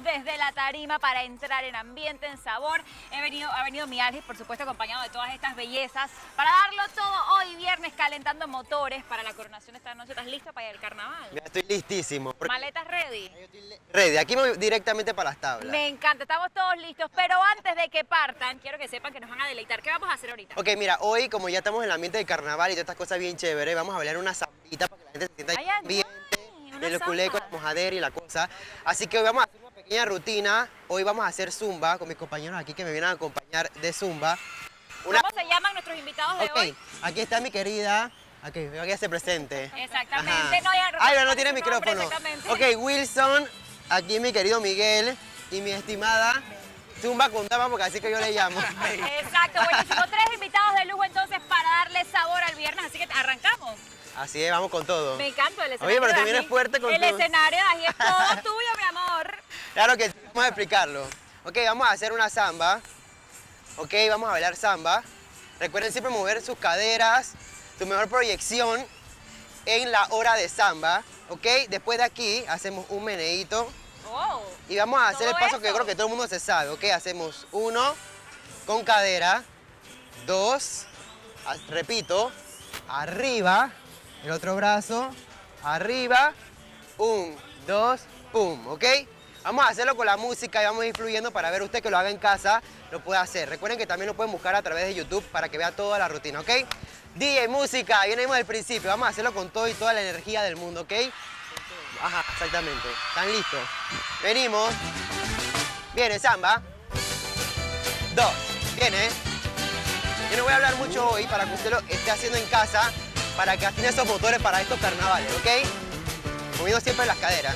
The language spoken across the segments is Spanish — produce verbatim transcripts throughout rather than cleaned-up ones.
desde la tarima para entrar en ambiente, en sabor. He venido, ha venido mi Algis, por supuesto, acompañado de todas estas bellezas, para darlo todo hoy viernes, calentando motores para la coronación de esta noche. ¿Estás listo para ir al carnaval? Ya estoy listísimo. ¿Maletas ready? Ready, aquí me voy directamente para las tablas. Me encanta, estamos todos listos, pero antes de que partan, quiero que sepan que nos van a deleitar. ¿Qué vamos a hacer ahorita? Ok, mira, hoy como ya estamos en el ambiente del carnaval y todas estas cosas bien chéveres, vamos a bailar una zambita para que la gente se sienta Ay, en el ambiente, ay, una el culé con samba. la mojadera y la cosa. Así que hoy vamos a hacer una pequeña rutina. Hoy vamos a hacer zumba con mis compañeros aquí que me vienen a acompañar de zumba. Una... ¿Cómo se llaman nuestros invitados de Ok, hoy? aquí está mi querida. Ok, veo que se presente. Exactamente. Ajá. No, ya, Ay, no, no ¿cuál tiene es su nombre? micrófono. Exactamente. Ok, Wilson, aquí mi querido Miguel y mi estimada Zumba con Dama, porque así que yo le llamo. Exacto, buenísimo. Tres invitados de lujo entonces para darle sabor al viernes, así que arrancamos. Así es, vamos con todo. Me encanta el escenario. Oye, pero tú de vienes Ají. fuerte con El todo. escenario de Ají es todo tuyo, mi amor. Claro que sí, vamos a explicarlo. Ok, vamos a hacer una samba. Ok, vamos a bailar samba. Recuerden siempre mover sus caderas, su mejor proyección en la hora de samba. Ok, después de aquí hacemos un meneíto. Oh, Y vamos a hacer el ¿todo paso eso? que creo que todo el mundo se sabe. Ok, hacemos uno con cadera, dos, a- repito, arriba, el otro brazo, arriba, un, dos, pum, ¿ok? Vamos a hacerlo con la música y vamos a ir fluyendo para ver usted que lo haga en casa, lo puede hacer. Recuerden que también lo pueden buscar a través de YouTube para que vea toda la rutina, ¿ok? D J Música, venimos del principio, vamos a hacerlo con todo y toda la energía del mundo, ¿ok? Ajá, exactamente. ¿Están listos? Venimos. Viene samba. Dos. Viene. Yo no voy a hablar mucho hoy para que usted lo esté haciendo en casa, para que afine esos motores para estos carnavales, ¿ok? Moviendo siempre las caderas.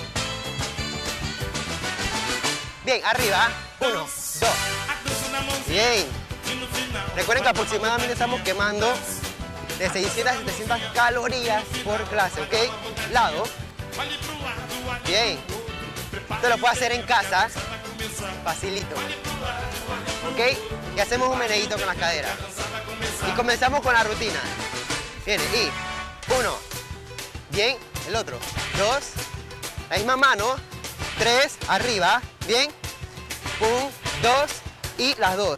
Bien, arriba. Uno, dos. Bien. Recuerden que aproximadamente estamos quemando de seiscientas a setecientas calorías por clase, ¿ok? Lado. Bien. Esto lo puede hacer en casa. Facilito. ¿Ok? Y hacemos un meneíto con las caderas. Y comenzamos con la rutina. Viene. Y uno. Bien. El otro. Dos. La misma mano. Tres. Arriba. Bien. Un. Dos. Y las dos.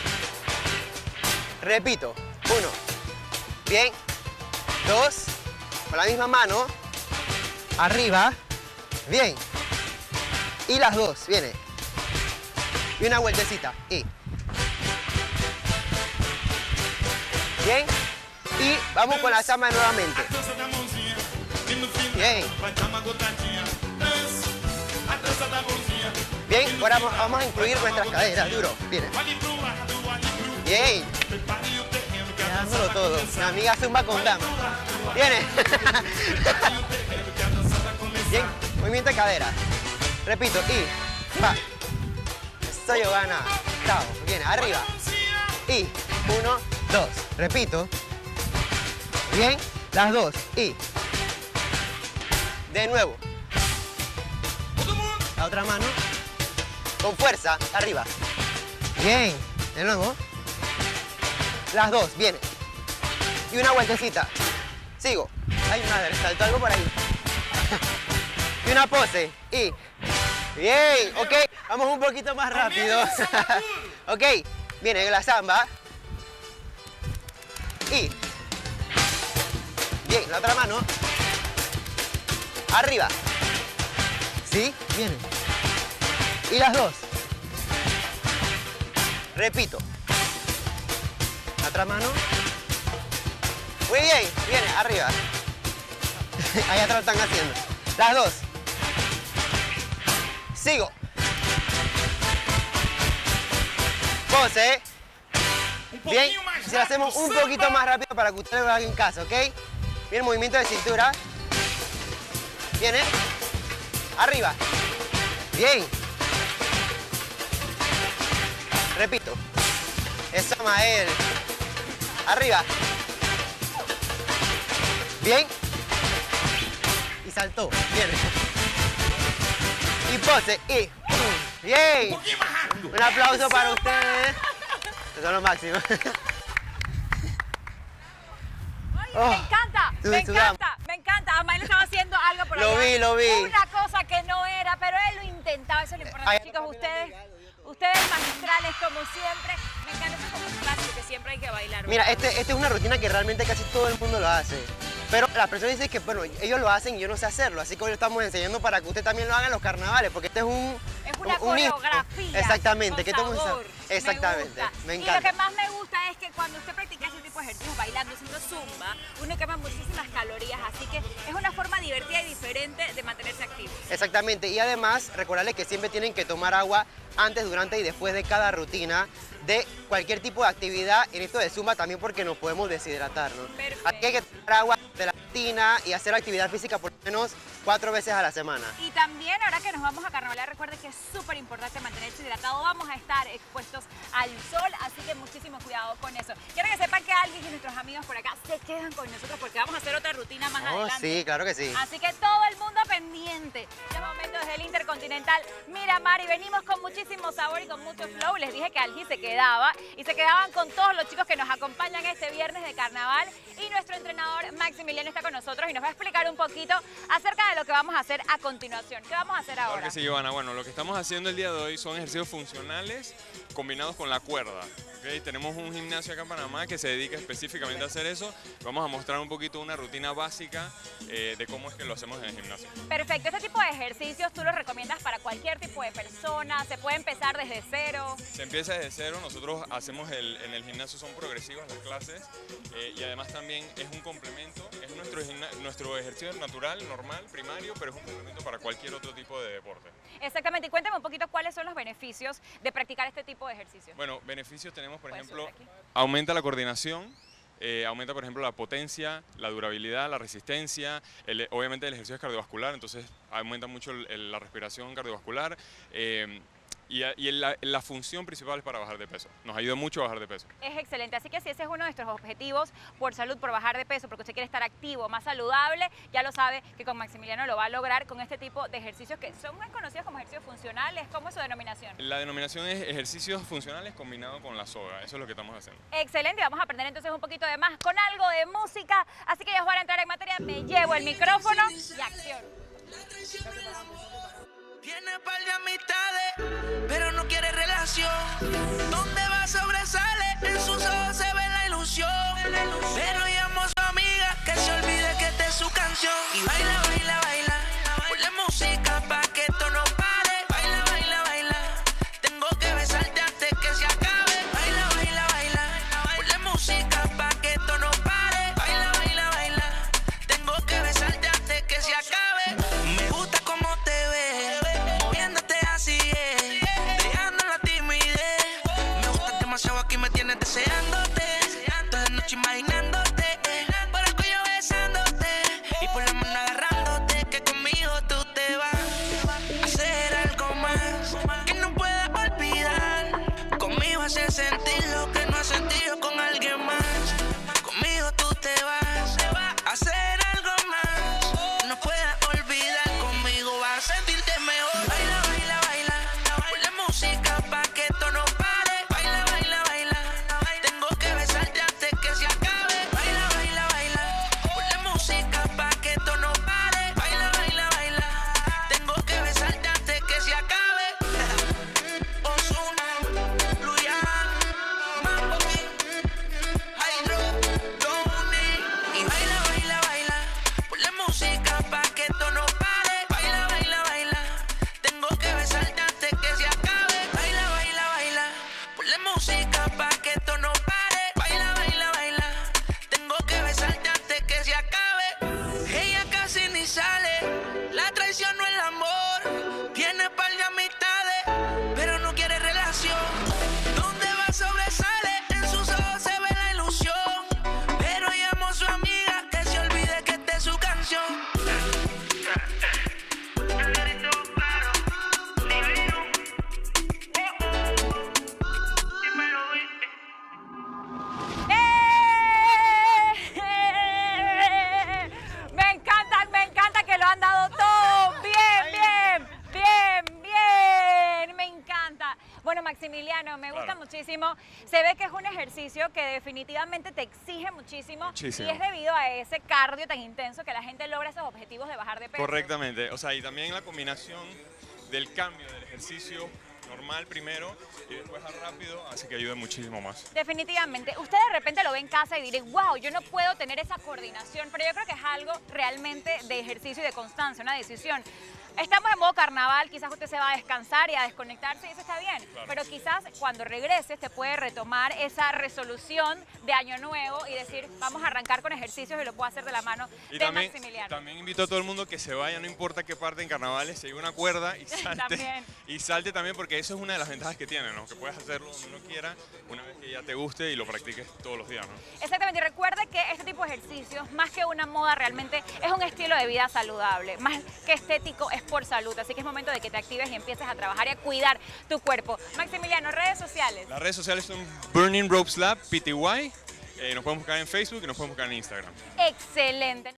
Repito. Uno. Bien. Dos. Con la misma mano. Arriba. Bien. Y las dos. Viene. Y una vueltecita. Y. Bien. Y vamos con la samba nuevamente. Bien. Bien. Ahora vamos, vamos a incluir nuestras caderas. Duro. Viene. Bien. Dándolo todo. Mi amiga Zumba con Dama. Viene. Bien. Movimiento de cadera. Repito. Y. Va. Eso, Giovanna. Chao. Viene. Arriba. Y. Uno. Dos. Repito. Bien. Las dos. Y. De nuevo. La otra mano. Con fuerza. Arriba. Bien. De nuevo. Las dos. Viene. Y una vueltecita. Sigo. Ay, madre. Saltó algo por ahí. Y una pose. Y. Bien. Ok. Vamos un poquito más rápido. Ok. Viene la samba. Y. Bien. La otra mano. Arriba. ¿Sí? Viene. Y las dos. Repito. La otra mano. Muy bien. Viene. Arriba. Ahí atrás lo están haciendo. Las dos. Sigo. Pose. Bien. Si lo hacemos un poquito más rápido para que ustedes lo hagan en casa, ¿ok? Bien, movimiento de cintura. Viene. Arriba. Bien. Repito. Eso, Mael. Arriba. Bien. Y saltó. Bien. Y pose. Y. Bien. Un aplauso para ustedes. Eso es lo máximo. Oye, Oh, me encanta, tú me sudamos. encanta, me encanta. Amael estaba haciendo algo por Lo allá. vi, lo vi. Una cosa que no era, pero él lo intentaba. encantado, eso es lo importante, Ay, chicos. Ustedes, ustedes magistrales, como siempre. Me encanta eso como un clásico que siempre hay que bailar. Mira, ¿verdad? este, esta es una rutina que realmente casi todo el mundo lo hace. Pero las personas dicen que, bueno, ellos lo hacen y yo no sé hacerlo. Así que hoy lo estamos enseñando para que usted también lo haga en los carnavales, porque este es un... Es una un, un himno. coreografía. Exactamente. Con que todo el mundo sabor. sabe. Exactamente. Me, gusta. Me Y encanta. lo que más me gusta es que cuando usted practica ese tipo de ejercicios, bailando, haciendo zumba, uno quema muchísimas calorías. Así que es una forma divertida y diferente de mantenerse activo. Exactamente. Y además, recordarles que siempre tienen que tomar agua antes, durante y después de cada rutina de cualquier tipo de actividad, en esto de zumba también porque nos podemos deshidratar, ¿no? Perfecto. Aquí hay que tomar agua de la rutina y hacer actividad física por lo menos cuatro veces a la semana. Y también ahora que nos vamos a carnavalar, recuerden que es súper importante mantenerse hidratado. Vamos a estar expuestos al sol, así que muchísimo cuidado con eso. Quiero que sepan que alguien y nuestros amigos por acá se quedan con nosotros porque vamos a hacer otra rutina más Oh, adelante. sí, claro que sí. Así que todo el mundo pendiente. Es momento desde el Intercontinental Miramar y venimos con muchísimo sabor y con mucho flow. Les dije que Algi se quedaba y se quedaban con todos los chicos que nos acompañan este viernes de carnaval y nuestro entrenador Maximiliano está con nosotros y nos va a explicar un poquito acerca de lo que vamos a hacer a continuación. ¿Qué vamos a hacer ahora? Claro que sí, Giovanna. Bueno, lo que estamos haciendo el día de hoy son ejercicios funcionales combinados con la cuerda. ¿Okay? Tenemos un gimnasio acá en Panamá que se dedica específicamente a hacer eso. Vamos a mostrar un poquito una rutina básica eh, de cómo es que lo hacemos en el gimnasio. Perfecto. Este tipo de ejercicios tú los recomiendas para cualquier tipo de persona. Se puede empezar desde cero. Se empieza desde cero. Nosotros hacemos el, en el gimnasio son progresivas las clases eh, y además también es un complemento. Es nuestro, nuestro ejercicio natural, normal, primario, pero es un complemento para cualquier otro tipo de deporte. Exactamente. Y cuéntame un poquito cuáles son los beneficios de practicar este tipo de ejercicios. Bueno, beneficios tenemos, por Puedes ejemplo, subir aquí. aumenta la coordinación, eh, aumenta, por ejemplo, la potencia, la durabilidad, la resistencia, el, obviamente el ejercicio es cardiovascular, entonces aumenta mucho el, el, la respiración cardiovascular. Eh, Y, y la, la función principal es para bajar de peso. Nos ayuda mucho a bajar de peso. Es excelente, así que si ese es uno de nuestros objetivos por salud, por bajar de peso, porque usted quiere estar activo, más saludable, ya lo sabe que con Maximiliano lo va a lograr con este tipo de ejercicios que son más conocidos como ejercicios funcionales. ¿Cómo es su denominación? La denominación es ejercicios funcionales combinados con la soga. Eso es lo que estamos haciendo. Excelente, vamos a aprender entonces un poquito de más con algo de música. Así que ya para entrar en materia, me llevo el micrófono y acción. Tiene par de amistades, pero no quiere relación. Donde va sobresale, en sus ojos se ve la ilusión. Pero llamo a su amiga que se olvide que esta es su canción. Y baila, baila, baila, ponle música pa' que esto no pare. Baila, baila, baila, tengo que besarte antes que se acabe. Baila, baila, baila, ponle música pa' que esto no pare. Baila, baila, baila, tengo que besarte antes que se acabe. Me gusta cómo te ves, moviéndote así es, dejando la timidez. Me gusta demasiado, aquí me tienes deseándote, toda la noche imaginándote, por el cuello besándote y por la mano agarrándote, que conmigo tú te vas a hacer algo más que no puedas olvidar. Conmigo hacer sentir lo que no has sentido con alguien más. Conmigo tú te vas a hacer algo más, no puedas olvidar. Conmigo vas a sentirte mejor. Baila, baila, baila, ponle música pa' que esto no pare. Baila, baila, baila, tengo que besarte antes que se acabe. Baila, baila, baila, ponle música pa' que esto no pare. Baila, baila, baila, tengo que besarte antes que se acabe. Ozuna, Luyan, Mambo King, Hydro, Tony. Y baila, baila, baila, ponle música pa' que esto no pare. Baila, baila, baila, tengo que besarte antes que se acabe. Baila, baila, baila, ponle música pa' que esto no pare. Baila, baila, baila, tengo que besarte antes que se acabe. Ella casi ni sale, la traición no el amor. Tiene par de amistades, pero no quiere relación. Donde va sobresale, en sus ojos se ve la ilusión. Pero llamo a su amiga que se olvide que esta es su canción. ¡Eh! Me encanta, me encanta que lo han dado todo. Bien, bien, bien, bien. Me encanta. Bueno, Maximiliano, me gusta Claro. muchísimo. Se ve que es un ejercicio que definitivamente te exige muchísimo. Muchísimo. Y es debido a ese cardio tan intenso que la gente logra esos objetivos de bajar de peso. Correctamente. O sea, y también la combinación del cambio del ejercicio normal primero y después al rápido, hace que ayude muchísimo más. Definitivamente. Usted de repente lo ve en casa y diré, wow, yo no puedo tener esa coordinación, pero yo creo que es algo realmente de ejercicio y de constancia, una decisión. Estamos en modo carnaval, quizás usted se va a descansar y a desconectarse y eso está bien, Claro. pero quizás cuando regreses te puede retomar esa resolución de año nuevo y decir, vamos a arrancar con ejercicios y lo puedo hacer de la mano Y de también, Maximiliano. también invito a todo el mundo que se vaya, no importa qué parte en carnavales, se lleve una cuerda y salte. También. Y salte también, porque eso es una de las ventajas que tiene, ¿no? Que puedes hacerlo donde uno quiera, una vez que ya te guste y lo practiques todos los días, ¿no? Exactamente, y recuerda que este tipo de ejercicios, más que una moda, realmente es un estilo de vida saludable, más que estético, es por salud, así que es momento de que te actives y empieces a trabajar y a cuidar tu cuerpo. Maximiliano, redes sociales. Las redes sociales son Burning Ropes Lab, P T Y, eh, nos pueden buscar en Facebook y nos pueden buscar en Instagram. Excelente.